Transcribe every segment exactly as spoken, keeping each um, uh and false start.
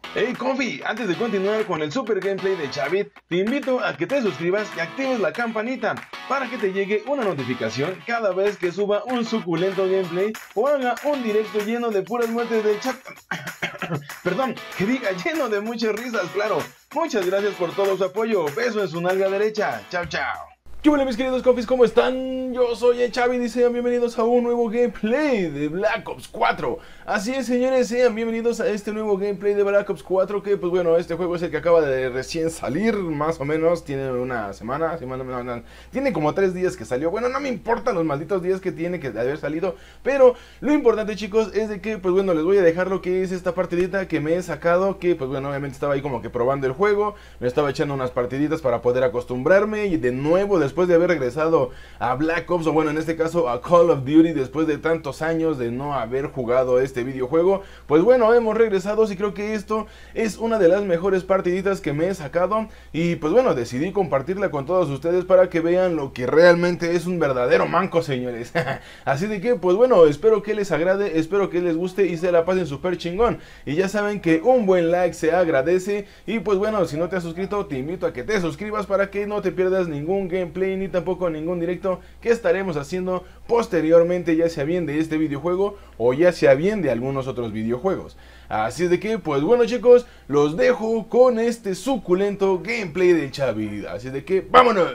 Hey Confi, antes de continuar con el super gameplay de Chavit, te invito a que te suscribas y actives la campanita para que te llegue una notificación cada vez que suba un suculento gameplay o haga un directo lleno de puras muertes del chat. Perdón, que diga lleno de muchas risas, claro. Muchas gracias por todo su apoyo. Beso en su nalga derecha. Chao, chao. ¿Qué hola mis queridos confis? ¿Cómo están? Yo soy el Chavi y sean bienvenidos a un nuevo gameplay de Black Ops cuatro. Así es, señores, sean bienvenidos a este nuevo gameplay de Black Ops cuatro. Que pues bueno, este juego es el que acaba de recién salir, más o menos. Tiene una semana, semana, semana tiene como tres días que salió. Bueno, no me importan los malditos días que tiene que haber salido, pero lo importante, chicos, es de que pues bueno, les voy a dejar lo que es esta partidita que me he sacado. Que pues bueno, obviamente estaba ahí como que probando el juego, me estaba echando unas partiditas para poder acostumbrarme. Y de nuevo, después de haber regresado a Black Ops, o bueno, en este caso a Call of Duty, después de tantos años de no haber jugado este videojuego, pues bueno, hemos regresado y creo que esto es una de las mejores partiditas que me he sacado. Y pues bueno, decidí compartirla con todos ustedes para que vean lo que realmente es un verdadero manco, señores. Así de que pues bueno, espero que les agrade, espero que les guste y se la pasen súper chingón. Y ya saben que un buen like se agradece. Y pues bueno, si no te has suscrito, te invito a que te suscribas para que no te pierdas ningún gameplay ni tampoco ningún directo que estaremos haciendo posteriormente, ya sea bien de este videojuego o ya sea bien de algunos otros videojuegos. Así de que pues bueno, chicos, los dejo con este suculento gameplay de Chavi. Así de que vámonos.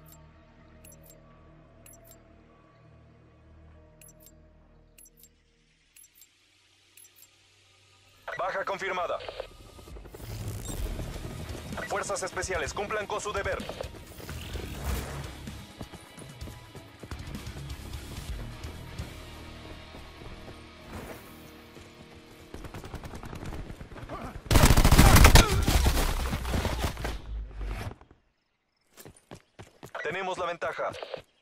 Baja confirmada. Fuerzas especiales, cumplan con su deber. Tenemos la ventaja.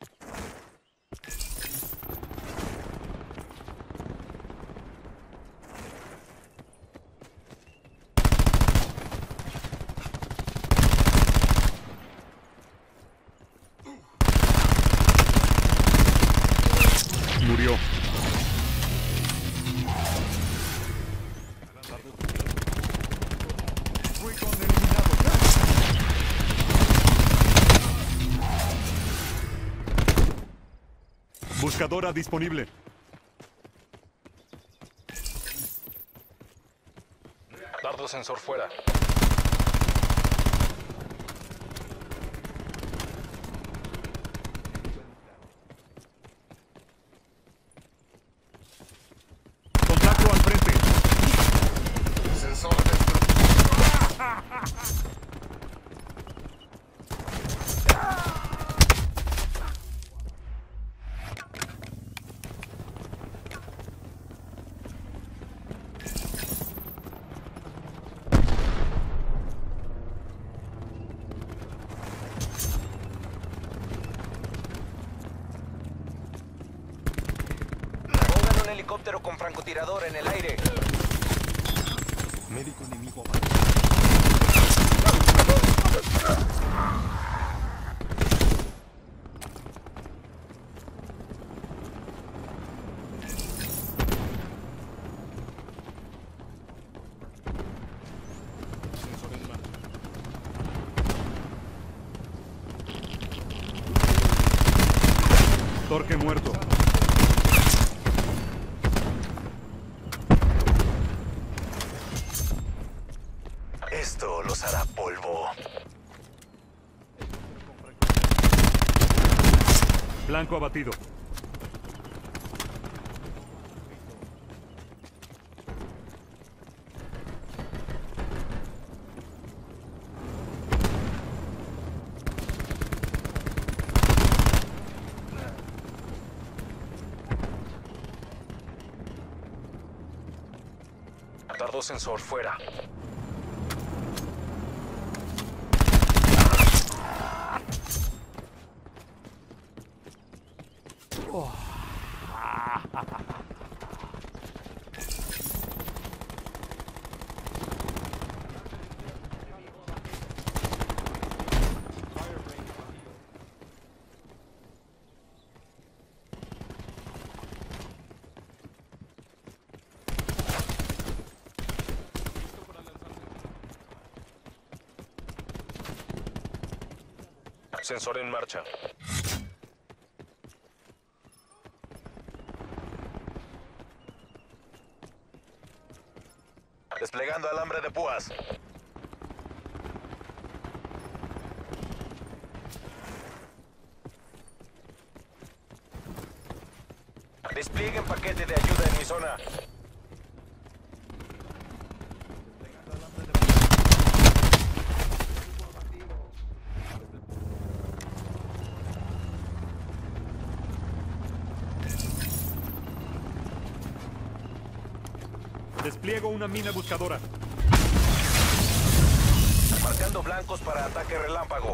Murió. Buscadora disponible. Dardo sensor fuera. Contacto al frente. Sensor destruido. Pongan un helicóptero con francotirador en el aire. Médico enemigo. Torque muerto. Esto los hará polvo. Blanco abatido. Dardo sensor fuera. Sensor en marcha. Desplegando alambre de púas. Desplieguen paquete de ayuda en mi zona. Despliego una mina buscadora. Marcando blancos para ataque relámpago.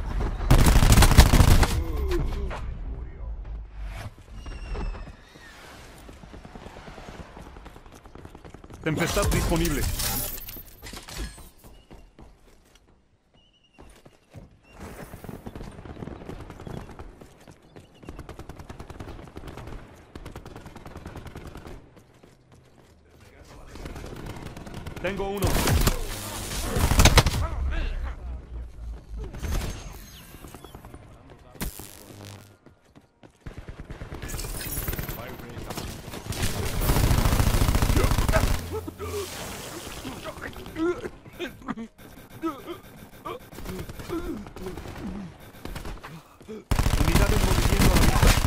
Tempestad disponible. Tengo uno. Unidad en movimiento a la vista.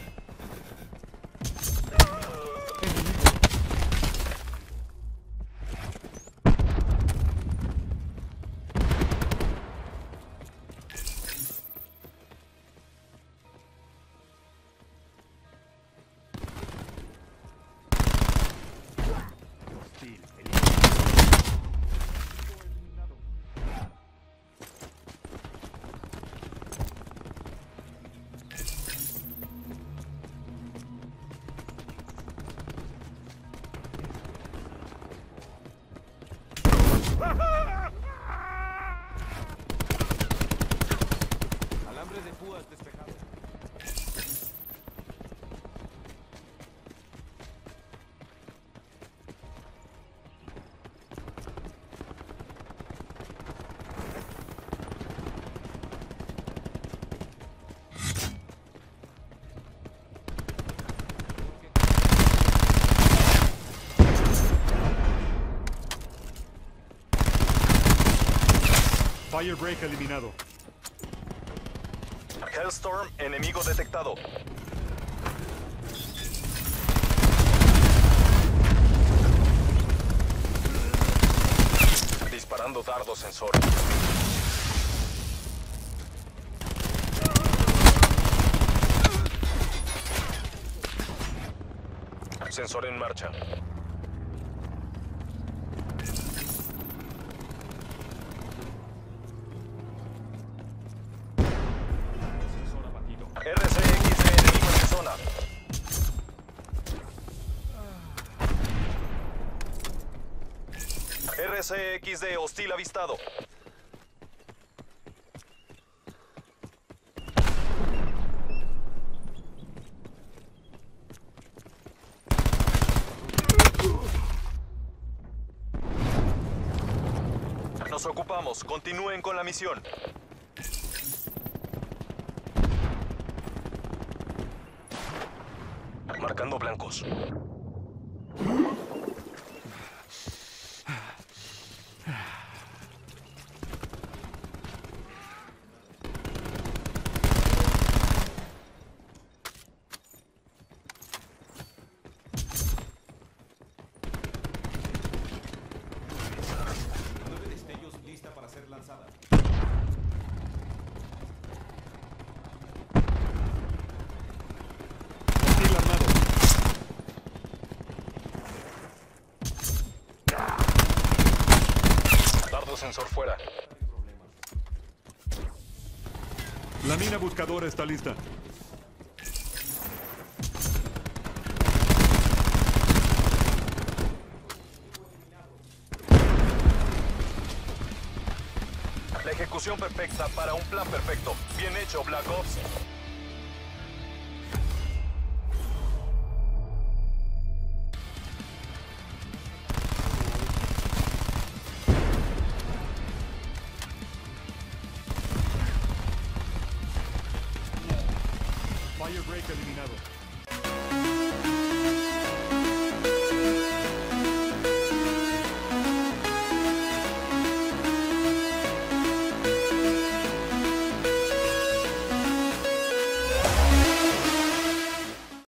Alambre de púas despejado. Firebreak eliminado. Hellstorm, enemigo detectado. Disparando dardo sensor. Sensor en marcha. R C X D enemigo en zona. R C X D hostil avistado. Nos ocupamos. Continúen con la misión. Marcando blancos. Nueve destellos lista para ser lanzada. Hostil armado. Dardo sensor fuera. La mina buscadora está lista. La ejecución perfecta para un plan perfecto. Bien hecho, Black Ops. Firebreak eliminado.